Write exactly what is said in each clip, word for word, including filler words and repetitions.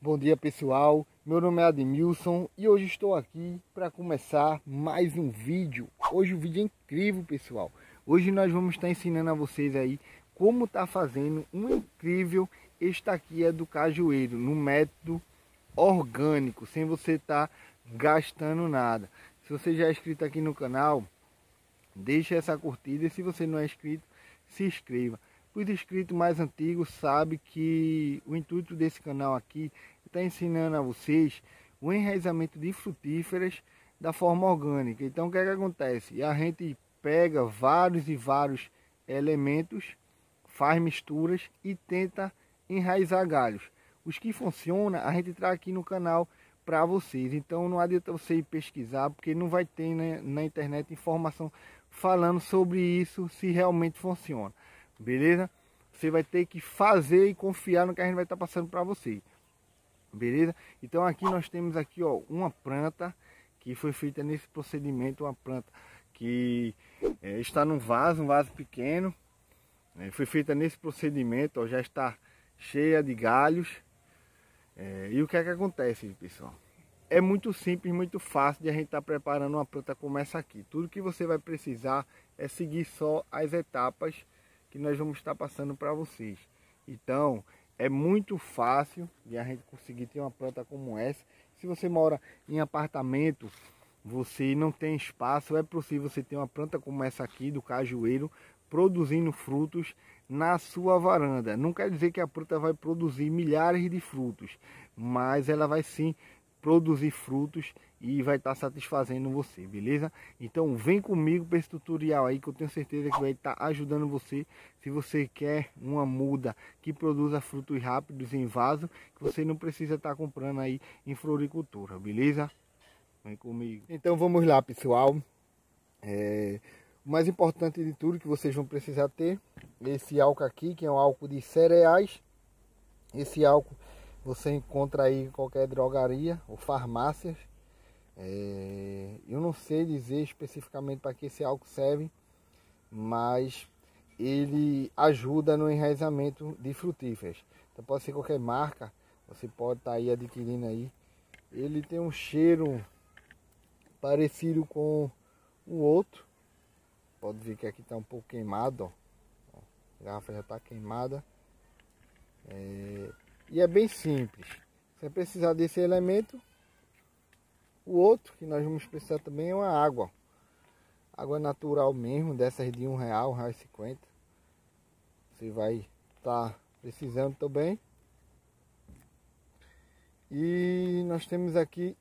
Bom dia pessoal, meu nome é Admilson e hoje estou aqui para começar mais um vídeo. Hoje o vídeo é incrível pessoal. Hoje nós vamos estar ensinando a vocês aí como tá fazendo um incrível estaquia do cajueiro no método orgânico, sem você estar tá gastando nada. Se você já é inscrito aqui no canal, deixa essa curtida e se você não é inscrito, se inscreva. Os inscritos mais antigos sabem que o intuito desse canal aqui está ensinando a vocês o enraizamento de frutíferas da forma orgânica. Então o que é que acontece? A gente pega vários e vários elementos, faz misturas e tenta enraizar galhos. Os que funcionam a gente traz aqui no canal para vocês. Então não adianta você ir pesquisar, porque não vai ter né, na internet informação falando sobre isso, se realmente funciona. Beleza? Você vai ter que fazer e confiar no que a gente vai estar passando para você. Beleza? Então aqui nós temos aqui ó, uma planta que foi feita nesse procedimento, uma planta que é, está num vaso, um vaso pequeno. É, foi feita nesse procedimento, ó, já está cheia de galhos. É, e o que é que acontece, pessoal? É muito simples, muito fácil de a gente estar preparando uma planta como essa aqui. Tudo que você vai precisar é seguir só as etapas que nós vamos estar passando para vocês. Então é muito fácil de a gente conseguir ter uma planta como essa. Se você mora em apartamento, você não tem espaço, é possível você ter uma planta como essa aqui do cajueiro produzindo frutos na sua varanda. Não quer dizer que a planta vai produzir milhares de frutos, mas ela vai sim produzir frutos e vai estar satisfazendo você, beleza? Então vem comigo para esse tutorial aí que eu tenho certeza que vai estar ajudando você. Se você quer uma muda que produza frutos rápidos em vaso, que você não precisa estar comprando aí em floricultura, beleza? Vem comigo. Então vamos lá pessoal. É... O mais importante de tudo que vocês vão precisar ter esse álcool aqui, que é um álcool de cereais. Esse álcool você encontra aí em qualquer drogaria ou farmácias. É, eu não sei dizer especificamente para que esse álcool serve, mas ele ajuda no enraizamento de frutíferas. Então pode ser qualquer marca, você pode estar tá aí adquirindo aí. Ele tem um cheiro parecido com o outro. Pode ver que aqui está um pouco queimado, ó. A garrafa já está queimada. É, e é bem simples. Você vai precisar desse elemento. O outro que nós vamos precisar também é uma água. Água natural mesmo, dessas de um real, um real e cinquenta. Você vai estar tá precisando também. E nós temos aqui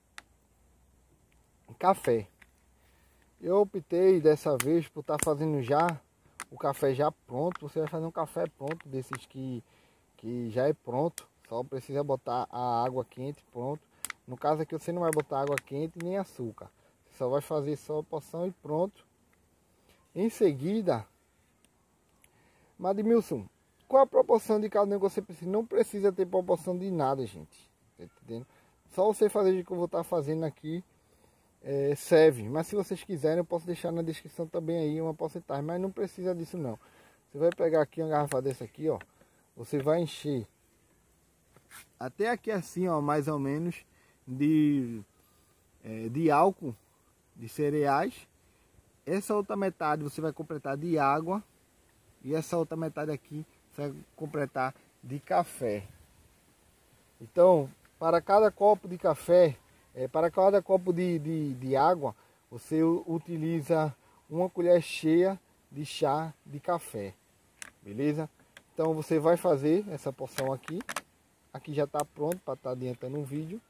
café. Eu optei dessa vez por estar tá fazendo já o café já pronto. Você vai fazer um café pronto, desses que, que já é pronto. Só precisa botar a água quente, pronto. No caso aqui você não vai botar água quente nem açúcar. Você só vai fazer só a porção e pronto. Em seguida, Admilson, qual a proporção de cada negócio você precisa? Não precisa ter proporção de nada, gente. Tá entendendo? Só você fazer o que eu vou estar tá fazendo aqui. É, serve, mas se vocês quiserem eu posso deixar na descrição também aí uma porcentagem, mas não precisa disso não. Você vai pegar aqui uma garrafa dessa aqui, ó, você vai encher até aqui assim, ó, mais ou menos de é, de álcool de cereais. Essa outra metade você vai completar de água e essa outra metade aqui você vai completar de café. Então, para cada copo de café, É, para cada copo de, de, de água, você utiliza uma colher cheia de chá de café, beleza? Então você vai fazer essa porção aqui. Aqui já está pronto para estar tá adiantando um vídeo.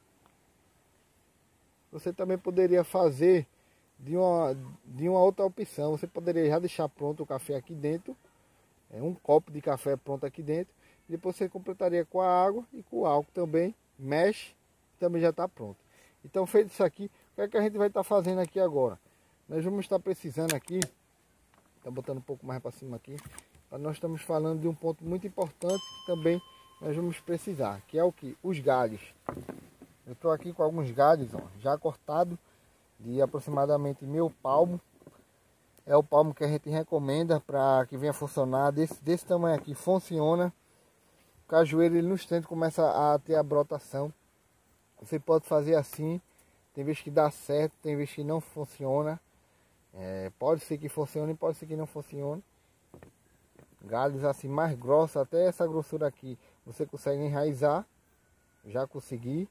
Você também poderia fazer de uma, de uma outra opção. Você poderia já deixar pronto o café aqui dentro. É, um copo de café pronto aqui dentro. Depois você completaria com a água e com o álcool também. Mexe, também já está pronto. Então, feito isso aqui, o que é que a gente vai estar tá fazendo aqui agora? Nós vamos estar precisando aqui, tá botando um pouco mais para cima aqui, nós estamos falando de um ponto muito importante que também nós vamos precisar, que é o que? Os galhos. Eu estou aqui com alguns galhos, ó, já cortado de aproximadamente meio palmo. É o palmo que a gente recomenda para que venha funcionar. Desse, desse tamanho aqui funciona. cajueiro ele no instante começa a ter a brotação. Você pode fazer assim, tem vezes que dá certo, tem vezes que não funciona. É, pode ser que funcione, pode ser que não funcione. Galhos assim mais grossos, até essa grossura aqui, você consegue enraizar. Já consegui.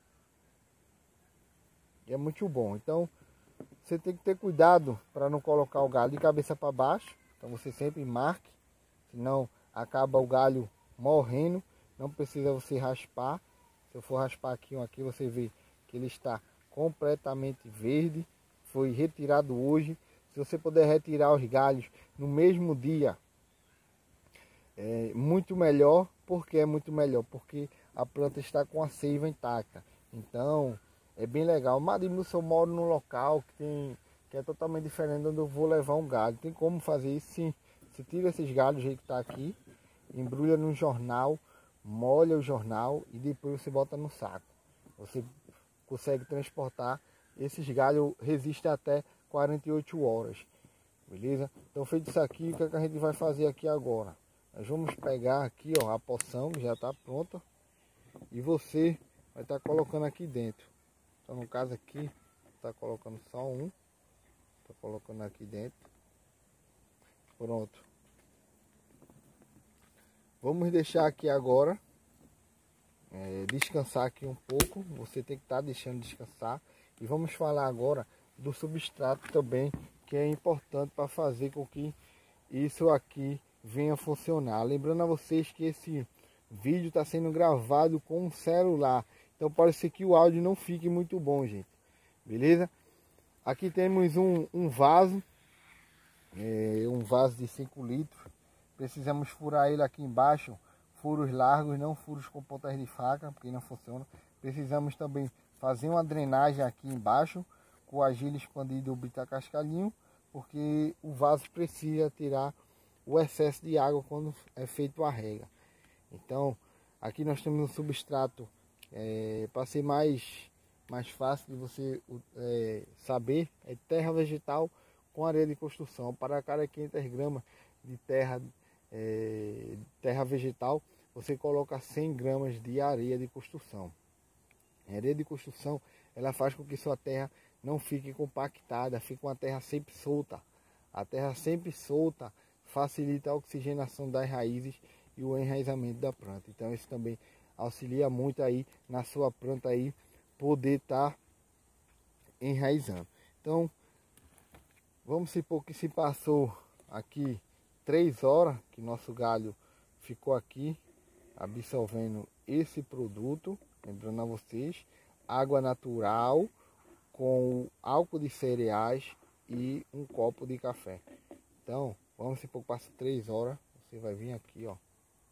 E é muito bom. Então você tem que ter cuidado para não colocar o galho de cabeça para baixo. Então você sempre marque, senão acaba o galho morrendo. Não precisa você raspar. Se eu for raspar aqui um aqui, você vê que ele está completamente verde. Foi retirado hoje. Se você puder retirar os galhos no mesmo dia, é muito melhor. Por que é muito melhor? Porque a planta está com a seiva intacta. Então é bem legal. Mas eu moro num local que tem que é totalmente diferente onde eu vou levar um galho. Tem como fazer isso? Sim. Você tira esses galhos do jeito que está aqui, embrulha no jornal, molha o jornal e depois você bota no saco. Você consegue transportar. Esses galhos resistem até quarenta e oito horas. Beleza? Então feito isso aqui, o que, é que a gente vai fazer aqui agora? Nós vamos pegar aqui, ó, a poção já está pronta. E você vai estar tá colocando aqui dentro. Então no caso aqui, está colocando só um. Está colocando aqui dentro. Pronto. Vamos deixar aqui agora. É, descansar aqui um pouco. Você tem que estar tá deixando descansar. E vamos falar agora do substrato também, que é importante para fazer com que isso aqui venha funcionar. Lembrando a vocês que esse vídeo está sendo gravado com um celular, então pode ser que o áudio não fique muito bom, gente. Beleza? Aqui temos um, um vaso, é, um vaso de cinco litros. Precisamos furar ele aqui embaixo, furos largos, não furos com pontas de faca, porque não funciona. Precisamos também fazer uma drenagem aqui embaixo, com o agilho expandido do bitacascalhinho, porque o vaso precisa tirar o excesso de água quando é feito a rega. Então aqui nós temos um substrato, é, para ser mais, mais fácil de você é, saber, é terra vegetal com areia de construção. Para cada quinhentas gramas de terra, é, terra vegetal, você coloca cem gramas de areia de construção. A areia de construção, ela faz com que sua terra não fique compactada, fica uma terra sempre solta. A terra sempre solta facilita a oxigenação das raízes e o enraizamento da planta. Então isso também auxilia muito aí na sua planta aí poder estar tá enraizando. Então vamos supor que se passou aqui três horas que nosso galho ficou aqui absorvendo esse produto. Lembrando a vocês, água natural com álcool de cereais e um copo de café. Então, vamos supor que passa três horas, você vai vir aqui, ó.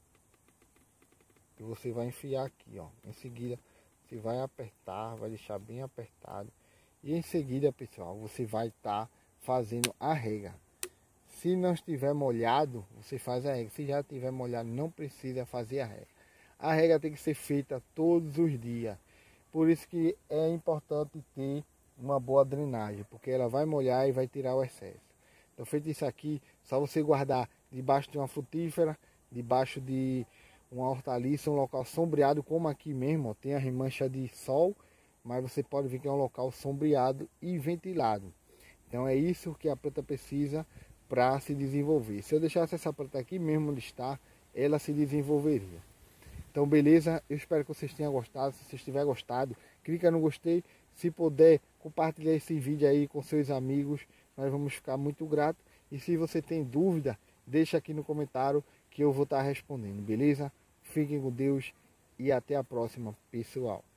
E você vai enfiar aqui, ó. Em seguida, você vai apertar, vai deixar bem apertado. E em seguida, pessoal, você vai estar tá fazendo a rega. Se não estiver molhado, você faz a rega. Se já estiver molhado, não precisa fazer a rega. A rega tem que ser feita todos os dias. Por isso que é importante ter uma boa drenagem, porque ela vai molhar e vai tirar o excesso. Então feito isso aqui, só você guardar debaixo de uma frutífera, debaixo de uma hortaliça, um local sombreado, como aqui mesmo, ó, tem a remancha de sol, mas você pode ver que é um local sombreado e ventilado. Então é isso que a planta precisa para se desenvolver. Se eu deixasse essa planta aqui mesmo onde está, ela se desenvolveria. Então beleza, eu espero que vocês tenham gostado. Se vocês tiverem gostado, clica no gostei. Se puder, compartilhar esse vídeo aí com seus amigos, nós vamos ficar muito gratos. E se você tem dúvida, deixa aqui no comentário que eu vou estar respondendo, beleza? Fiquem com Deus e até a próxima, pessoal.